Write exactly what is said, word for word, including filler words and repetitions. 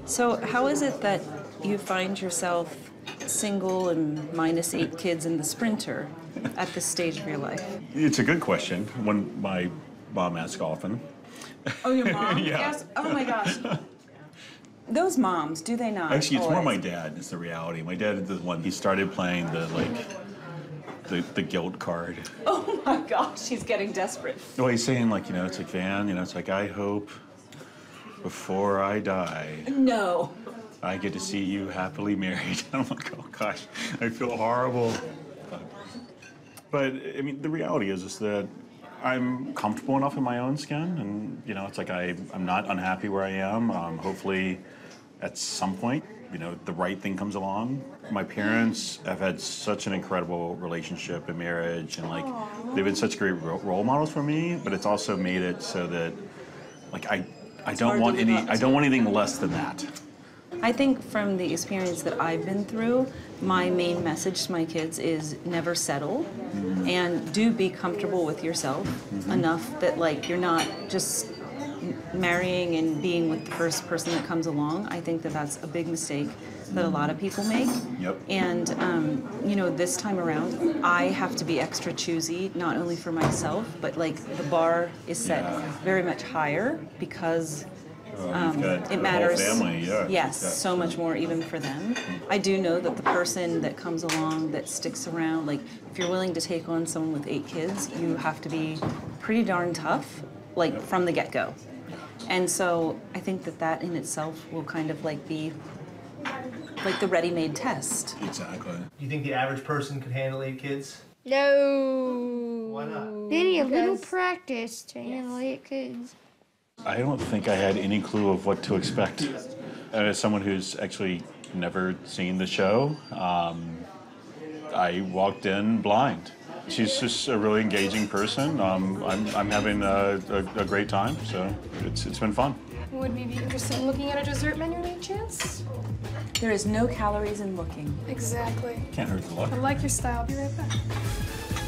So how is it that you find yourself single and minus eight kids in the Sprinter at this stage of your life? It's a good question. One my mom asks often. Oh, your mom? Yeah. Yes. Oh my gosh. Those moms, do they not? Actually, it's more always? my dad. It's the reality. My dad is the one. He started playing the like the the guilt card. Oh my gosh, he's getting desperate. Well, he's saying like, you know, it's like, Van, you know, it's like, I hope before I die, No. I get to see you happily married. I'm like, oh gosh, I feel horrible. But I mean, the reality is, is that I'm comfortable enough in my own skin, and you know, it's like I, I'm not unhappy where I am. Um, hopefully, at some point, you know, the right thing comes along. My parents have had such an incredible relationship and marriage, and like Aww. They've been such great ro role models for me. But it's also made it so that, like, I, I it's don't want any, I don't want anything less than that. I think from the experience that I've been through, my main message to my kids is never settle, mm-hmm. and do be comfortable with yourself mm-hmm. enough that like you're not just marrying and being with the first person that comes along. I think that that's a big mistake that a lot of people make. Yep. And um, you know, this time around, I have to be extra choosy, not only for myself, but like the bar is set yeah. very much higher because Um, it matters, family, yeah. yes, yeah. so much more even for them. I do know that the person that comes along, that sticks around, like if you're willing to take on someone with eight kids, you have to be pretty darn tough, like from the get-go. And so I think that that in itself will kind of like be like the ready-made test. Exactly. Do you think the average person could handle eight kids? No. Why not? They need a little practice to handle eight kids. I don't think I had any clue of what to expect. And as someone who's actually never seen the show, um, I walked in blind. She's just a really engaging person. Um, I'm, I'm having a, a, a great time, so it's, it's been fun. Would we be interested in looking at a dessert menu any chance? There is no calories in looking. Exactly. Can't hurt the look. I like your style. I'll be right back.